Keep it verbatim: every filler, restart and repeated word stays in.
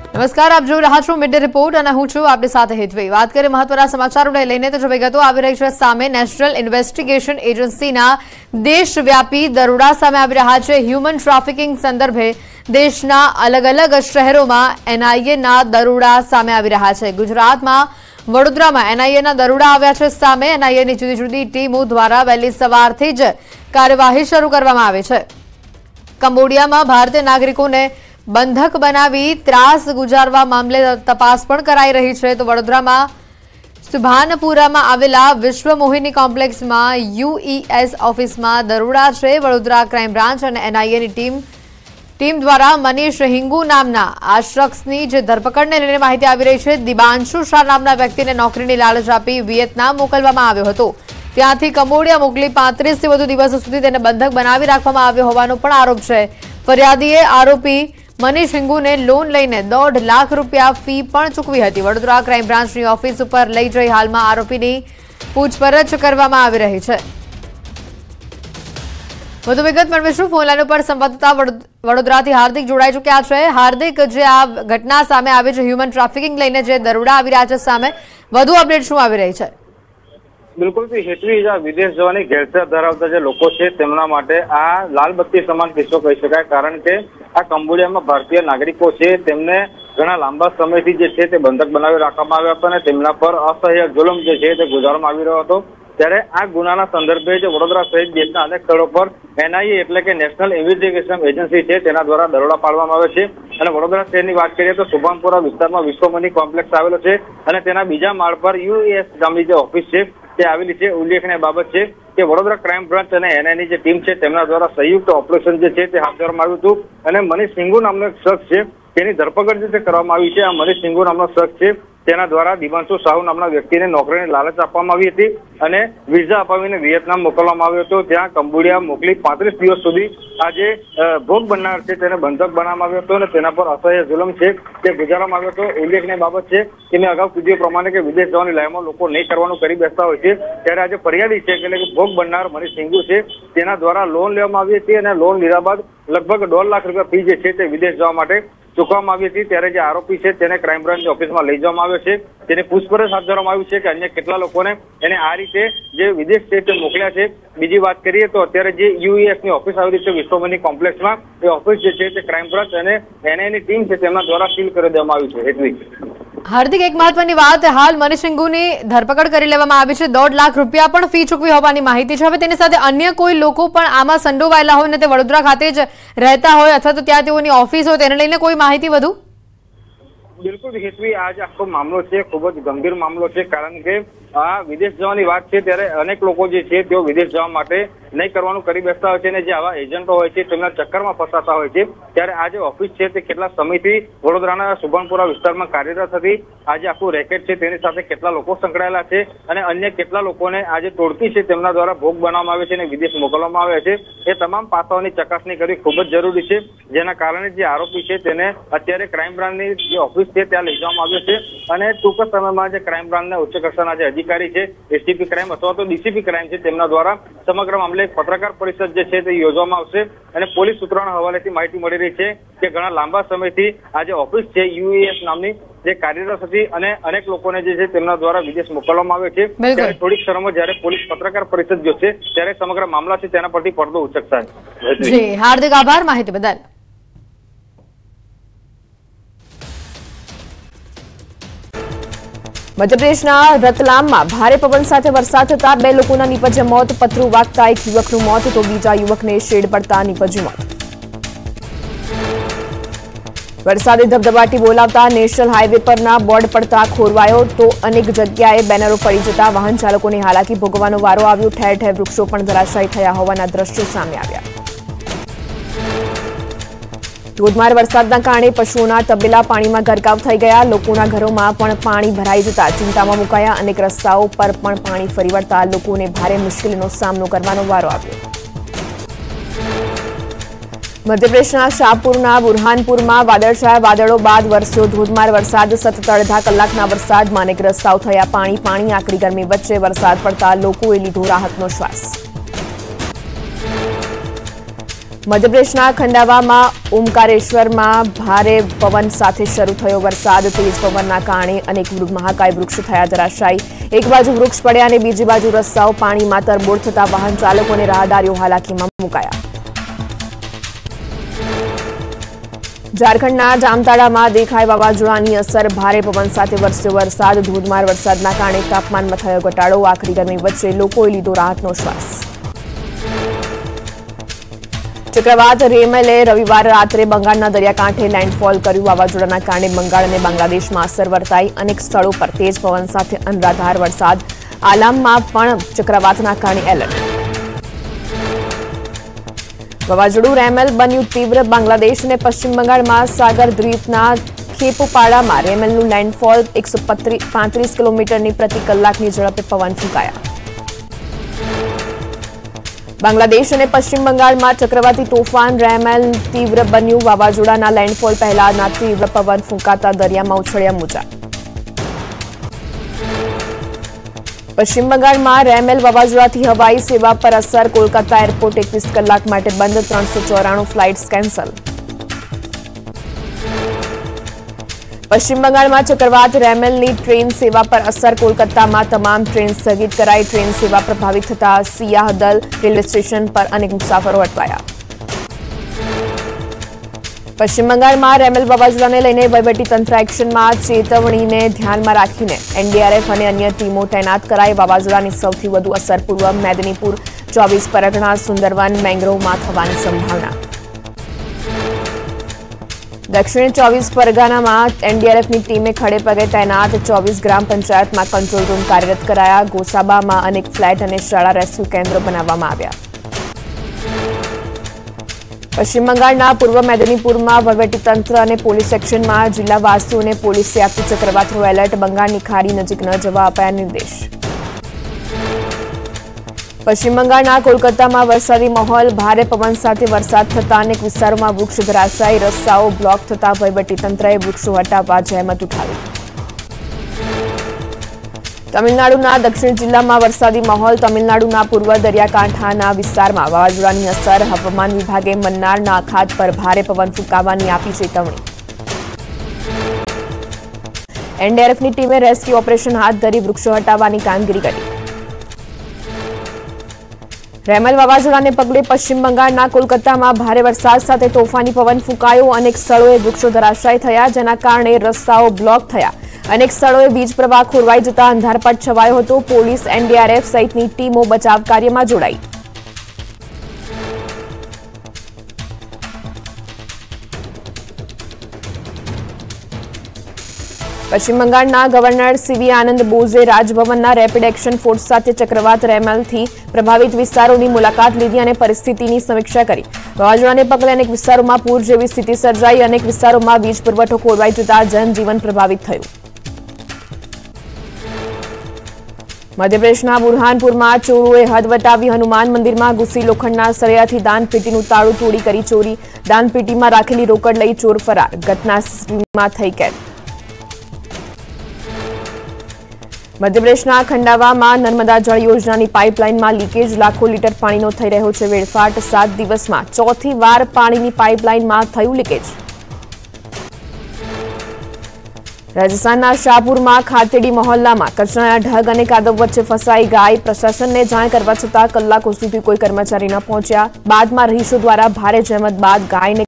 નમસ્કાર, આપ જોઈ રહ્યા છો મિડ ડે રિપોર્ટ અને હું છું આપની સાથે હેતવી। વાત કરીએ મહત્વના સમાચારોને લઈને તો જો વિગતો આવી રહી છે સામે। નેશનલ ઇન્વેસ્ટિગેશન એજન્સીના દેશવ્યાપી દરોડા સામે આવી રહ્યા છે। હ્યુમન ટ્રાફિકિંગ સંદર્ભે દેશના અલગ અલગ શહેરોમાં એનઆઈએના દરોડા સામે આવી રહ્યા છે। ગુજરાતમાં વડોદરામાં એનઆઈએના દરોડા આવ્યા છે સામે। એનઆઈએની જુદી જુદી ટીમો દ્વારા વહેલી સવારથી જ કાર્યવાહી શરૂ કરવામાં આવી છે। કંબોડિયામાં ભારતીય નાગરિકોને બંધક બનાવી ત્રાસ ગુજારવા મામલે તપાસ પણ કરાઈ રહી છે। તો વડોદરામાં સુભાનપુરામાં આવેલા વિશ્વ મોહિની કોમ્પ્લેક્સમાં યુઈએસ ઓફિસમાં દરોડા છે। વડોદરા ક્રાઇમ બ્રાન્ચ અને એનઆઈએની ટીમ ટીમ દ્વારા મનીષ હિંગુ નામના આ શખ્સની જે ધરપકડને લઈને માહિતી આવી રહી છે। દિબાંશુ શાહ નામના વ્યક્તિને નોકરીની લાલચ આપી વિયેતનામ મોકલવામાં આવ્યો હતો। ત્યાંથી કંબોડિયા મોકલી પાંત્રીસથી વધુ દિવસો સુધી તેને બંધક બનાવી રાખવામાં આવ્યો હોવાનો પણ આરોપ છે। ફરિયાદીએ આરોપી મનીષ હિંગુને લોન લઈને દોઢ લાખ રૂપિયા ફી પણ ચૂકવી હતી। વડોદરા ક્રાઇમ બ્રાન્ચની ઓફિસ ઉપર લઈ જઈ હાલમાં આરોપીની પૂછપરછ કરવામાં આવી રહી છે। વધુ વિગત મેળવીશું ફોન લાઈન ઉપર સંવાદદાતા વડોદરાથી હાર્દિક જોડાઈ ચૂક્યા છે। હાર્દિક, જે આ ઘટના સામે આવી છે હ્યુમન ટ્રાફિકિંગ લઈને જે દરોડા આવી રહ્યા છે સામે, વધુ અપડેટ શું આવી રહી છે? બિલકુલ હેતવી, વિદેશ જવાની ઘેરછા ધરાવતા જે લોકો છે તેમના માટે આ લાલબત્તી સમાન કિસ્સો કહી શકાય। કારણ કે આ કંબોડિયામાં ભારતીય નાગરિકો છે તેમને ઘણા લાંબા સમયથી જે છે તે બંધક બનાવી રાખવામાં આવ્યા હતા અને તેમના પર અસહ્ય જુલમ જે છે તે ગુજારવામાં આવી રહ્યો હતો। ત્યારે આ ગુનાના સંદર્ભે જે વડોદરા સહિત દેશના અનેક સ્થળો પર એનઆઈએ એટલે કે નેશનલ ઇન્વેસ્ટિગેશન એજન્સી છે તેના દ્વારા દરોડા પાડવામાં આવે છે। અને વડોદરા શહેરની વાત કરીએ તો સુભાનપુરા વિસ્તારમાં વિશ્વ મની કોમ્પ્લેક્સ આવેલો છે અને તેના બીજા માળ પર યુએસ નામની જે ઓફિસ છે તે આવેલી છે। ઉલ્લેખનીય બાબત છે કે વડોદરા ક્રાઇમ બ્રાન્ચ અને એનઆઈની જે ટીમ છે તેમના દ્વારા સંયુક્ત ઓપરેશન જે છે તે હાથ ધરવામાં આવ્યું હતું અને મનીષ સિંઘુ નામનો એક શખ્સ છે તેની ધરપકડ જે કરવામાં આવી છે। આ મનીષ સિંઘુ નામનો શખ્સ છે તેના દ્વારા દિબાંશુ સાહુ નામના વ્યક્તિને નોકરીની લાલચ આપવામાં આવી હતી અને વિઝા અપાવીને વિયેતનામ મોકલવામાં આવ્યો હતો। ત્યાં કંબોડિયા મોકલી પાંત્રીસ દિવસ સુધી આ જે ભોગ બનનાર છે તેને બંધક બનાવવામાં આવ્યો હતો અને તેના પર અસહ્ય જુલમ છે તે ગુજારવામાં આવ્યો હતો। ઉલ્લેખનીય બાબત છે કે મેં અગાઉ કીધું પ્રમાણે કે વિદેશ જવાની લાઈનમાં લોકો નહીં કરવાનું કરી બેસતા હોય છે, ત્યારે આજે ફરિયાદી છે એટલે કે ભોગ બનનાર મનીષ સિંઘુ છે તેના દ્વારા લોન લેવામાં આવી હતી અને લોન લીધા બાદ લગભગ દોઢ લાખ રૂપિયા ફી જે છે તે વિદેશ જવા માટે ચૂકવવામાં આવી હતી। ત્યારે જે આરોપી છે તેને ક્રાઇમ બ્રાન્ચની ઓફિસમાં લઈ જવામાં આવ્યો છે, તેને પૂછપરછ હાથ ધરવામાં આવ્યું છે કે અન્ય કેટલા લોકોને એને આ રીતે જે વિદેશ છે તે મોકલ્યા છે। બીજી વાત કરીએ તો અત્યારે જે યુએસ ની ઓફિસ આવેલી છે વિશ્વ મની કોમ્પ્લેક્સમાં, એ ઓફિસ જે છે તે ક્રાઇમ બ્રાન્ચ અને એનઆઈની ટીમ છે તેમના દ્વારા સીલ કરી દેવામાં આવ્યું છે। હેતવી, હાર્દિક, એક મહત્વની વાત, હાલ મનીષ સિંઘુની ધરપકડ કરી લેવામાં આવી છે, દોઢ લાખ રૂપિયા પણ ફી ચૂકવી હોવાની માહિતી છે। હવે તેની સાથે અન્ય કોઈ લોકો પણ આમાં સંડોવાયેલા હોય ને તે વડોદરા ખાતે જ રહેતા હોય અથવા તો ત્યાં તેઓની ઓફિસ હોય, તેને લઈને કોઈ માહિતી વધુ? બિલકુલ હેતવી, આ જે આખો મામલો છે ખૂબ જ ગંભીર મામલો છે। કારણ કે આ વિદેશ જવાની વાત છે ત્યારે અનેક લોકો જે છે તેઓ વિદેશ જવા માટે નહીં કરવાનું કરી બેસતા હોય છે અને જે આવા એજન્ટો હોય છે તેમના ચક્કરમાં ફસાતા હોય છે। ત્યારે આ જે ઓફિસ છે તે કેટલા સમયથી વડોદરાના સુભાનપુરા વિસ્તારમાં કાર્યરત હતી। આ જે આખું રેકેટ છે તેની સાથે કેટલા લોકો સંકળાયેલા છે અને અન્ય કેટલા લોકોને આ જે ટોળકી છે તેમના દ્વારા ભોગ બનાવવામાં આવે છે અને વિદેશ મોકલવામાં આવે છે, એ તમામ પાસાઓની ચકાસણી કરવી ખૂબ જ જરૂરી છે। જેના કારણે જે આરોપી છે તેને અત્યારે ક્રાઇમ બ્રાન્ચની જે ઓફિસ છે ત્યાં લઈ જવામાં આવ્યો છે અને ટૂંક સમયમાં જે ક્રાઇમ બ્રાન્ચના ઉચ્ચ કક્ષાના જે અધિકારી છે, એસટીપી ક્રાઇમ અથવા તો ડીસીપી ક્રાઇમ છે, તેમના દ્વારા સમગ્ર મામલે એક પત્રકાર પરિષદ જે છે તે યોજવામાં આવશે। અને પોલીસ સૂત્રોના હવાલેથી માહિતી મળી રહી છે કે ઘણા લાંબા સમયથી આ જે ઓફિસ છે યુએસ નામની જે કાર્યરત હતી અને અનેક લોકોને જે છે તેમના દ્વારા વિદેશ મોકલવામાં આવે છે। ત્યારે થોડીક ક્ષણમાં જયારે પોલીસ પત્રકાર પરિષદ જોશે ત્યારે સમગ્ર મામલા છે તેના પરથી પડદો ઉચકશે। જી હાર્દિક, આભાર માહિતી બદલ। મધ્યપ્રદેશના રતલામમાં ભારે પવન સાથે વરસાદ થતા બે લોકોના નીપજ્યા મોત, પતરું વાગતા એક યુવકનું મોત તો બીજા યુવકને શેડ પડતા નીપજ્યું મોત। વરસાદે ધબધબાટી બોલાવતા નેશનલ હાઈવે પરના બોર્ડ પડતા ખોરવાયો તો અનેક જગ્યાએ બેનરો પડી જતા વાહન ચાલકોને હાલાકી ભોગવવાનો વારો આવ્યો। ઠેર ઠેર વૃક્ષો પણ ધરાશાયી થયા હોવાના દ્રશ્યો સામે આવ્યા। ધોધમાર વરસાદના કારણે પશુઓના તબેલા પાણીમાં ગરકાવ થઈ ગયા, લોકોના ઘરોમાં પણ પાણી ભરાઈ જતા ચિંતામાં મુકાયા। અનેક રસ્તાઓ પર પણ પાણી ફરી વળતા લોકોને ભારે મુશ્કેલીનો સામનો કરવાનો વારો આવ્યો। મધ્યપ્રદેશના શાહપુરના બુરહાનપુરમાં વાદળછાયા વાદળો બાદ વરસ્યો ધોધમાર વરસાદ, સતત અડધા કલાકના વરસાદમાં અનેક રસ્તાઓ થયા પાણી પાણી આકરી ગરમી વચ્ચે વરસાદ પડતા લોકોએ લીધો રાહતનો શ્વાસ। મધ્યપ્રદેશના ખંડાવામાં ઓમકારેશ્વરમાં ભારે પવન સાથે શરૂ થયો વરસાદ. તેજ પવનના કારણે અનેક મહાકાય વૃક્ષ થયા ધરાશાયી. એક બાજુ વૃક્ષ પડ્યા અને બીજી બાજુ રસ્તાઓ પાણીમાં તરબોળ થતા વાહન ચાલકો અને રાહદારીઓ હાલાકીમાં મુકાયા. ઝારખંડના જામતાડામાં દેખાય વાવાઝોડાની અસર. ભારે પવન સાથે વરસ્યો વરસાદ. ધોધમાર વરસાદના કારણે તાપમાનમાં થયો ઘટાડો. આકરી ગરમી વચ્ચે લોકોએ લીધો રાહતનો શ્વાસ. ચક્રવાત રેમલે રવિવારે રાત્રે બંગાળના દરિયાકાંઠે લેન્ડફોલ કર્યું. વાવાઝોડાના કારણે બંગાળ અને બાંગ્લાદેશમાં અસર વર્તાઈ. અનેક સ્થળો પર તેજ પવન સાથે અનરાધાર વરસાદ. આલામમાં પણ ચક્રવાતના કારણે એલર્ટ. વાવાઝોડું રેમલ બન્યું તીવ્ર. બાંગ્લાદેશ અને પશ્ચિમ બંગાળમાં સાગર દ્વીપના ખેપોપાડામાં રેમલનું લેન્ડફોલ. એકસો પાંત્રીસ કિલોમીટરની પ્રતિ કલાકની ઝડપે પવન ફૂંકાયા. બાંગ્લાદેશ અને પશ્ચિમ બંગાળમાં ચક્રવાતી તોફાન રેમલ તીવ્ર બન્યું. વાવાઝોડાના લેન્ડફોલ પહેલાના તીવ્ર પવન ફૂંકાતા દરિયામાં ઉછળ્યા મોજા. પશ્ચિમ બંગાળમાં રેમલ વાવાઝોડાથી હવાઈ સેવા પર અસર. કોલકાતા એરપોર્ટ એકવીસ કલાક માટે બંધ. ત્રણસો ચોરાણું ફ્લાઇટ્સ કેન્સલ. પશ્ચિમ બંગાળમાં ચક્રવાત રેમલની ટ્રેન સેવા પર અસર. કોલકાતામાં તમામ ટ્રેન સ્થગિત કરાઈ. ટ્રેન સેવા પ્રભાવિત થતા સિયાહદલ રેલવે સ્ટેશન પર અનેક મુસાફરો અટવાયા. પશ્ચિમ બંગાળમાં રેમલ વાવાઝોડાને લઈને વહીવટીતંત્ર એક્શનમાં. ચેતવણીને ધ્યાનમાં રાખીને એનડીઆરએફ અને અન્ય ટીમો તૈનાત કરાઈ. વાવાઝોડાની સૌથી વધુ અસર પૂર્વ મેદનીપુર, ચોવીસ પરગણા, સુંદરવન, મેંગ્રોવમાં થવાની સંભાવના. દક્ષિણ ચોવીસ પરગનામાં એનડીઆરએફની ટીમે ખડે પગે તૈનાત. ચોવીસ ગ્રામ પંચાયતમાં કંટ્રોલ રૂમ કાર્યરત કરાયા. ગોસાબામાં અનેક ફ્લેટ અને શાળા રેસ્ક્યુ કેન્દ્રો બનાવવામાં આવ્યા. પશ્ચિમ બંગાળના પૂર્વ મેદનીપુરમાં વહીવટીતંત્ર અને પોલીસ એક્શનમાં. જિલ્લાવાસીઓને પોલીસે આપ્યું ચક્રવાતનું એલર્ટ. બંગાળની ખાડી નજીક ન જવા અપાયા નિર્દેશ. પશ્ચિમ બંગાળના કોલકાતામાં વરસાદી માહોલ. ભારે પવન સાથે વરસાદ થતા અનેક વિસ્તારોમાં વૃક્ષ ધરાશાયી. રસ્તાઓ બ્લોક થતા વહીવટીતંત્રએ વૃક્ષો હટાવવા જહેમત ઉઠાવી. તમિલનાડુના દક્ષિણ જિલ્લામાં વરસાદી માહોલ. તમિલનાડુના પૂર્વ દરિયાકાંઠાના વિસ્તારમાં વાવાઝોડાની અસર. હવામાન વિભાગે મન્નારના અખાત પર ભારે પવન ફૂંકાવાની આપી ચેતવણી. એનડીઆરએફની ટીમે રેસ્ક્યુ ઓપરેશન હાથ ધરી વૃક્ષો હટાવવાની કામગીરી કરી. રેમલ વાવાઝોડાને પગલે પશ્ચિમ બંગાળના કોલકાતામાં ભારે વરસાદ સાથે તોફાની પવન ફૂંકાયો. અનેક સ્થળોએ વૃક્ષો ધરાશાયી થયા, જેના કારણે રસ્તાઓ બ્લોક થયા. અનેક સ્થળોએ વીજ પ્રવાહ ખોરવાઈ જતા અંધારપટ છવાયો હતો. પોલીસ, એનડીઆરએફ સહિતની ટીમો બચાવ કાર્યમાં જોડાઈ. પશ્ચિમ બંગાળના ગવર્નર સીવી આનંદ બોઝે રાજભવનના રેપિડ એક્શન ફોર્સ સાથે ચક્રવાત રેમલથી પ્રભાવિત વિસ્તારોની મુલાકાત લીધી અને પરિસ્થિતિની સમીક્ષા કરી. વાવાઝોડાને પગલે અનેક વિસ્તારોમાં પૂર જેવી સ્થિતિ સર્જાઈ. અનેક વિસ્તારોમાં વીજ પુરવઠો ખોરવાઈ જતા જનજીવન પ્રભાવિત થયું. મધ્યપ્રદેશના બુરહાનપુરમાં ચોરોએ હદ વટાવી. હનુમાન મંદિરમાં ઘૂસી લોખંડના સળિયાથી દાનપેટીનું તાળું તોડી કરી ચોરી. દાનપેટીમાં રાખેલી રોકડ લઈ ચોર ફરાર. ઘટના સીસીટીવીમાં થઈ કેદ. મધ્યપ્રદેશના ખંડાવામાં નર્મદા જળ યોજનાની પાઇપલાઇનમાં લીકેજ. લાખો લીટર પાણીનો થઈ રહ્યો છે વેડફાટ. સાત દિવસમાં ચોથી વાર પાણીની પાઇપલાઇનમાં થયું લીકેજ. રાજસ્થાનના શાહપુરમાં ખાતેડી મહોલ્લામાં કચરાના ઢગ અને કાદવ વચ્ચે ફસાઈ ગાય. પ્રશાસનને જાણ કરવા છતાં કલાકો સુધી કોઈ કર્મચારી ન પહોંચ્યા. બાદમાં રહીશો દ્વારા ભારે જહેમત બાદ ગાયને